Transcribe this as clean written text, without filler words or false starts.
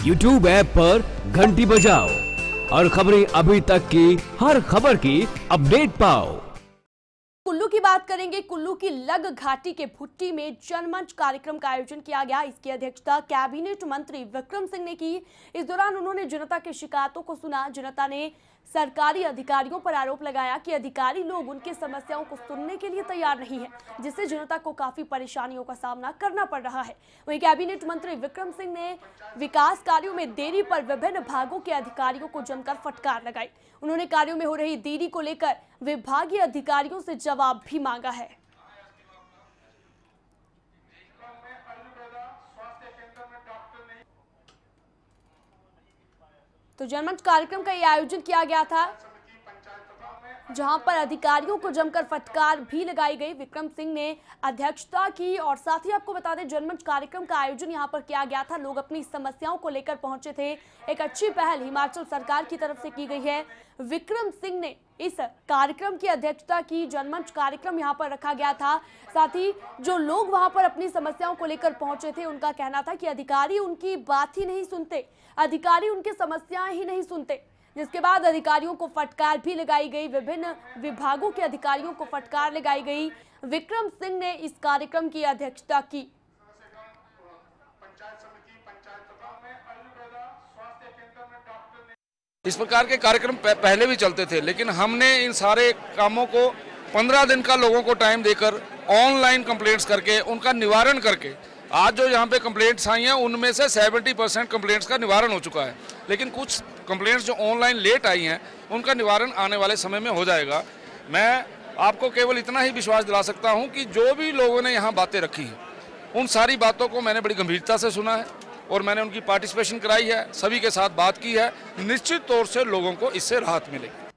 YouTube app पर घंटी बजाओ और खबरें अभी तक की हर खबर की अपडेट पाओ। कुल्लू की बात करेंगे। कुल्लू की लग घाटी के भुट्टी में जनमंच कार्यक्रम का आयोजन किया गया। इसकी अध्यक्षता कैबिनेट मंत्री विक्रम सिंह ने की। इस दौरान उन्होंने जनता की शिकायतों को सुना। जनता ने सरकारी अधिकारियों पर आरोप लगाया कि अधिकारी लोग उनकी समस्याओं को सुनने के लिए तैयार नहीं है, जिससे जनता को काफी परेशानियों का सामना करना पड़ रहा है। वहीं कैबिनेट मंत्री विक्रम सिंह ने विकास कार्यों में देरी पर विभिन्न विभागों के अधिकारियों को जमकर फटकार लगाई। उन्होंने कार्यों में हो रही देरी को लेकर विभागीय अधिकारियों से जवाब भी मांगा है। तो जनमंच कार्यक्रम का यह आयोजन किया गया था, जहां पर अधिकारियों को जमकर फटकार भी लगाई गई। विक्रम सिंह ने अध्यक्षता की और साथ ही आपको बता दें जनमंच कार्यक्रम का आयोजन यहां पर किया गया था। लोग अपनी समस्याओं को लेकर पहुंचे थे। एक अच्छी पहल हिमाचल सरकार की तरफ से की गई है। विक्रम सिंह ने इस कार्यक्रम की अध्यक्षता की। जनमंच कार्यक्रम यहां पर रखा गया था। साथ ही जो लोग वहां पर अपनी समस्याओं को लेकर पहुंचे थे, उनका कहना था कि अधिकारी उनकी बात ही नहीं सुनते, अधिकारी उनकी समस्याएं ही नहीं सुनते, जिसके बाद अधिकारियों को फटकार भी लगाई गई। विभिन्न विभागों के अधिकारियों को फटकार लगाई गई। विक्रम सिंह ने इस कार्यक्रम की अध्यक्षता की। इस प्रकार के कार्यक्रम पहले भी चलते थे, लेकिन हमने इन सारे कामों को 15 दिन का लोगों को टाइम देकर ऑनलाइन कंप्लेंट्स करके उनका निवारण करके आज जो यहाँ पे कंप्लेंट्स आई हैं उनमें से 70% कंप्लेंट्स का निवारण हो चुका है। लेकिन कुछ कंप्लेंट्स जो ऑनलाइन लेट आई हैं उनका निवारण आने वाले समय में हो जाएगा। मैं आपको केवल इतना ही विश्वास दिला सकता हूँ कि जो भी लोगों ने यहाँ बातें रखी हैं उन सारी बातों को मैंने बड़ी गंभीरता से सुना है और मैंने उनकी पार्टिसिपेशन कराई है, सभी के साथ बात की है। निश्चित तौर से लोगों को इससे राहत मिलेगी।